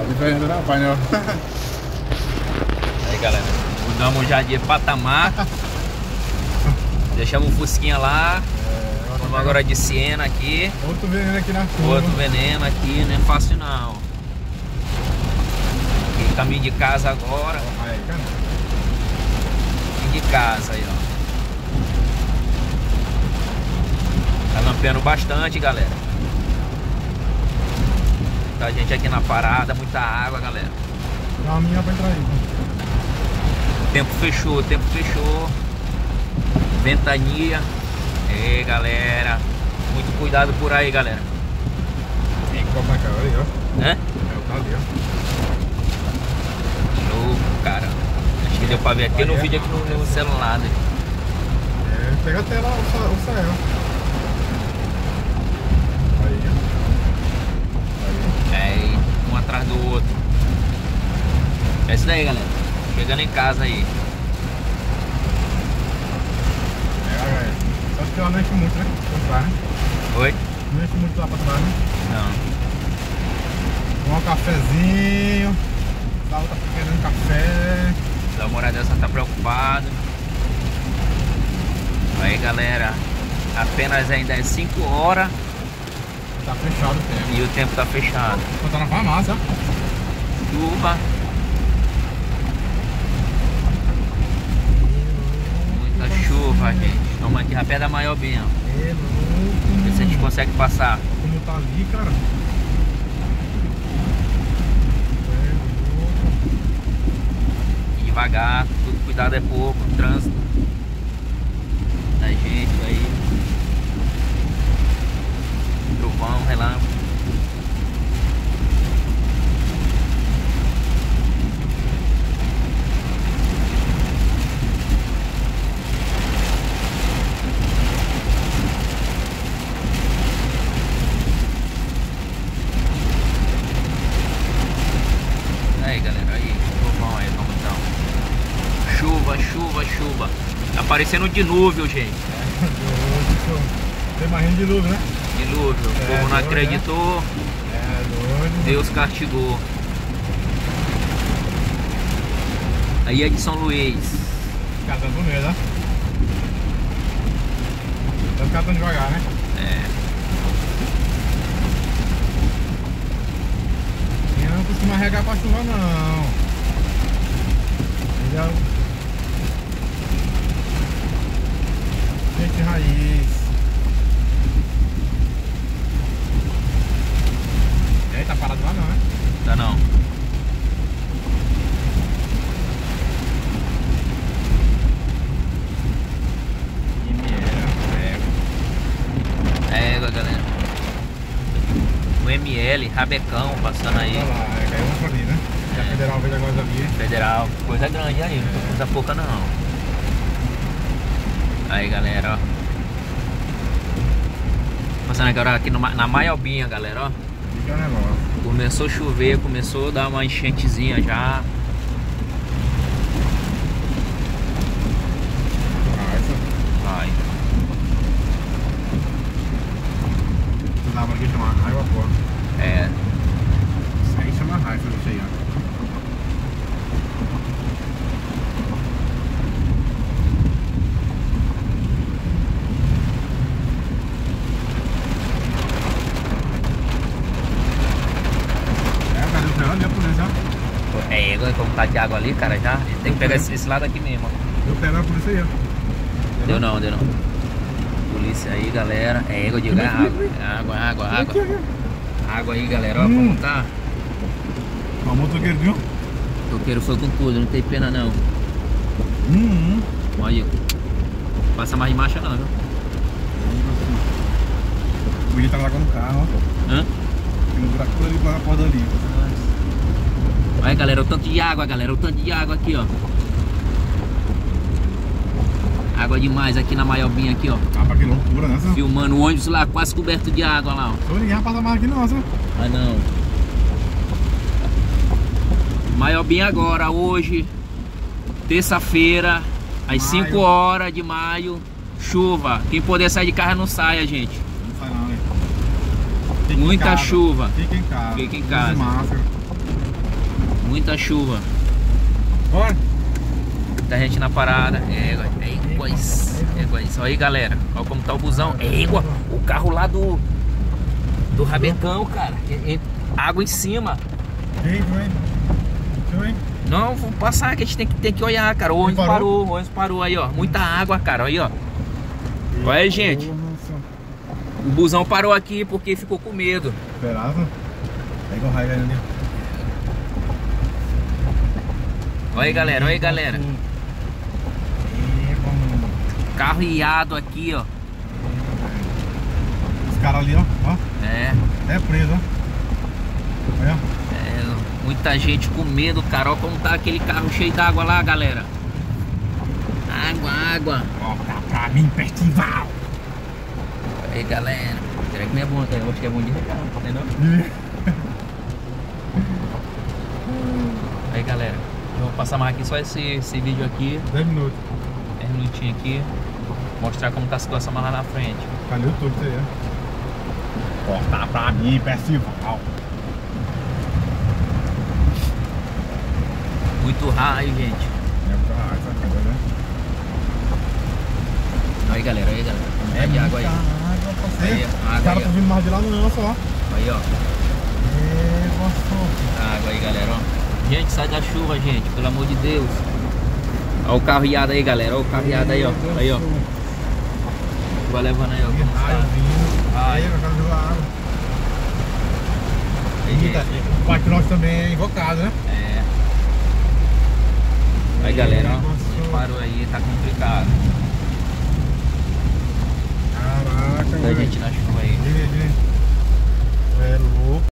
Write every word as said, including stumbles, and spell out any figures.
A diferença da painel. Aí, galera, mudamos já de patamar. Deixamos o Fusquinha lá. É, Vamos agora de Siena aqui. Outro veneno aqui na curva. Outro veneno aqui, não é fácil não. Aqui, caminho de casa agora. Aí, cara. Caminho de casa aí, ó. Tá lampeando bastante, galera. Muita gente aqui na parada, muita água, galera. Dá uma minha pra entrar aí. O tempo fechou, o tempo fechou. Ventania. Ei, galera. Muito cuidado por aí, galera. Tem que botar cá, olha aí, ó. Hã? É o tá ali, ó. Louco, cara. Acho que deu pra ver aqui no vídeo aqui no, no celular, né? É, pega até lá o, sa- o céu. Aí, ó. Aí. É, um atrás do outro. É isso daí, galera. Chegando em casa aí. É, galera. Só que ela não enche muito, né? Comprar, né? Oi? Não enche muito lá pra trás, né? Não. Tomar um cafezinho. A outra tá querendo café. Dá uma olhada, essa tá preocupado. Aí, galera. Apenas ainda é cinco horas Tá fechado o tempo. e o tempo tá fechado. Só tá na farmácia, ó. Chuva. Muita chuva, gente. Estamos aqui a pé da Maiobinha. É louco. Ver se a gente consegue passar. Como tá ali, cara. É louco. Devagar, tudo cuidado é pouco, trânsito da gente aí. Trovão, relâmpago. Aí, galera, aí, trovão aí, vamos então. Chuva, chuva, chuva. Tá parecendo um dilúvio, gente. Tem mais gente de luz, né? Dilúvio. O É, povo não doido, acreditou, É doido. Deus castigou. Aí é de São Luís. Os caras tão com medo, ó. Os caras tão devagar, né? É. E eu não costuma regar pra chuva, não. Ele é o... Gente raiz. E aí, tá parado lá não, né? Tá não. E miel, É, galera. O M L, Rabecão passando aí. olha lá, é, caiu uma ali, né? E a Federal veio agora ali. Federal, coisa grande aí, não é coisa pouca não. Aí, galera, ó. Passando agora aqui no, na Maiobinha, galera, ó. Aqui é o negócio. Começou a chover, começou a dar uma enchentezinha já. Raifa. Vai. Tu dava aqui chamar raiva, pô. É. Isso aí chama raiva, isso aí, ó. Ali a polícia, ó. É, agora como tá de água ali, cara, já. Tem que pegar esse, esse lado aqui mesmo, ó. Eu pego a polícia aí, ó. Deu não, deu não. Polícia aí, galera. É água de água. Água, água, água. Água aí, galera, ó, como tá. Ó, o motoqueiro, viu? O toqueiro foi com tudo, não tem pena não. Hum, hum. Olha aí. Passa mais de marcha não, viu? O William tava lá no carro, ó. Hã? Tem um buraco todo ali na porta ali. Olha, galera, o tanto de água, galera. O tanto de água aqui, ó. Água demais aqui na Maiobinha aqui, ó. Ah, pra que loucura, né? Só? Filmando o ônibus lá, quase coberto de água lá, ó. Só ninguém vai passar mais aqui não, só. Ah, não. Maiobinha agora, hoje, terça-feira, às Maio. cinco horas de maio, chuva. Quem puder sair de casa não saia, gente. Não sai não, né? Fica em Muita casa. chuva. Fica em casa. Fica em Use casa. máscara. Muita chuva. Bora. Muita gente na parada. Égua, égua, égua. Olha aí, galera. Olha como tá o busão. Égua, o carro lá do do Rabecão, cara. E- e- Água em cima. Vem, vem. Vem. Não, vou passar que a gente tem que, tem que olhar, cara. O ônibus parou? parou, o ônibus parou aí, ó. Muita água, cara. Aí, ó. Olha aí, gente. O busão parou aqui porque ficou com medo. Esperava. Pega o raio ali. Olha aí, galera. Olha aí, galera. E vamos. Carro iado aqui, ó. Os caras ali, ó. Ó. É. É preso, ó. Olha. É, muita gente com medo, cara. Olha como tá aquele carro cheio d'água lá, galera. Água, água. Volta pra mim, festival. Aí, galera. Será que não é bom? Eu acho que é bom de recarga, entendeu? Aí, galera. Eu vou passar mais aqui só esse, esse vídeo aqui. dez minutos. dez minutinhos aqui. Mostrar como tá a situação mais lá na frente. Tá no YouTube isso aí, ó. Volta pra mim, festival. Muito raio, gente. É pra água, essa coisa, né? Aí, galera. Aí, galera. É de água aí. água, parceiro. Aí, Os água caras aí, estão vindo mais de lá no nosso, ó. ó. Aí, ó. É, gostou. Água aí, galera, ó. Gente, sai da chuva, gente, pelo amor de Deus. Olha o carro iado aí, galera. Olha o carro iado aí, ó. Aí, ó. Vai levando aí, ó. Que Como tá. raiozinho. Aí, eu quero jogar água. Aí, gente. O Parque Norte também é invocado, né? É. Aí, galera, ó. A gente parou aí, tá complicado. Caraca, A gente na chuva aí. É louco.